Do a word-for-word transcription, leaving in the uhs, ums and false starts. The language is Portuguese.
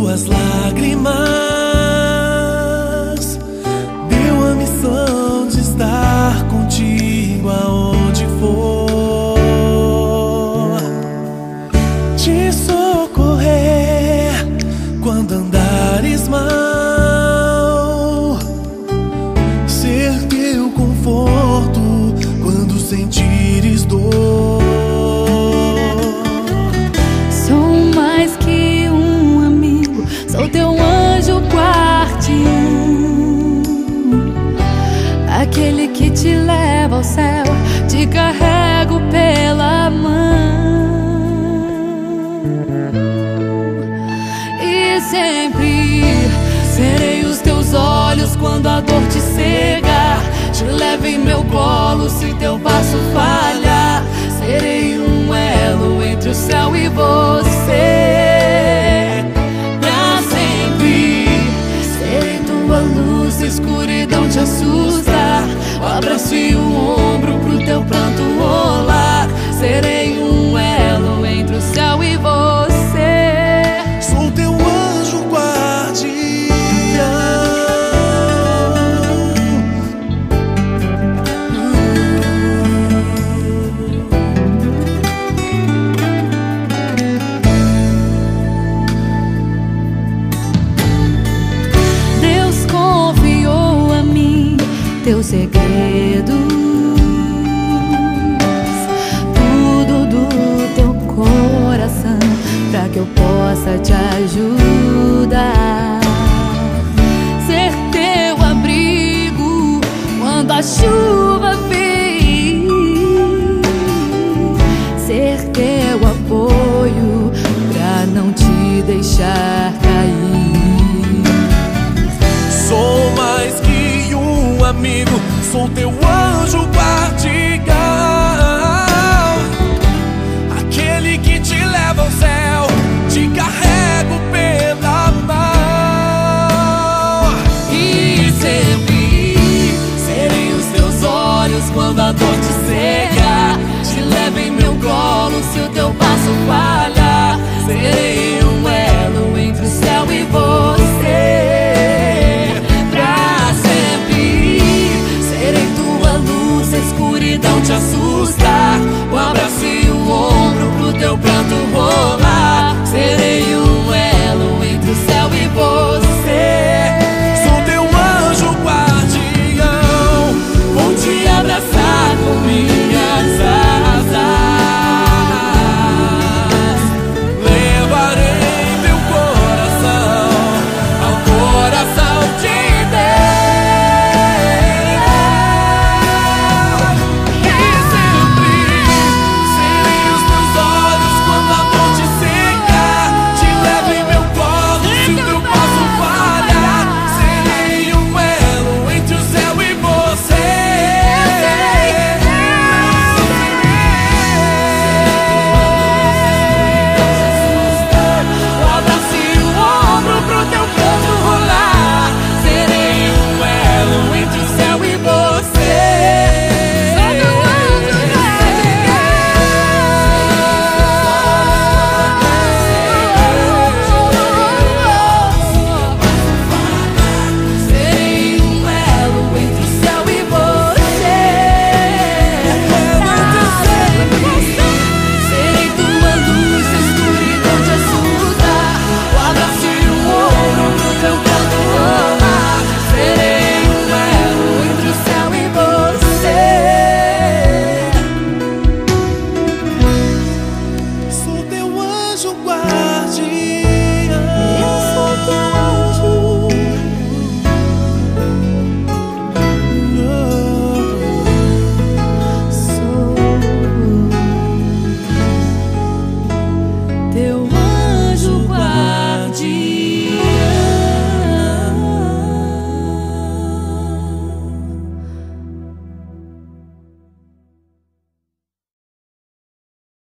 tuas lágrimas, deu a missão de estar contigo aonde for, te socorrer quando andares mal, ser teu conforto quando sentires dor. Sou mais que um amigo, sou teu anjo guardião, aquele que te leva ao céu, te carrego pela mão. E sempre serei os teus olhos quando a dor te cega, te levo em meu colo se teu passo falhar. Serei um elo entre o céu e você, pra sempre. Serei tua luz, se a escuridão te assusta, o abraço e o ombro pro teu pranto rolar. Serei um elo entre o céu e você. Sou teu anjo guardião. Deus confiou a mim teus segredos, tudo do teu coração, pra que eu possa te ajudar. Ser teu abrigo quando a chuva vem, ser teu apoio pra não te deixar cair. Sou mais que um amigo, sou teu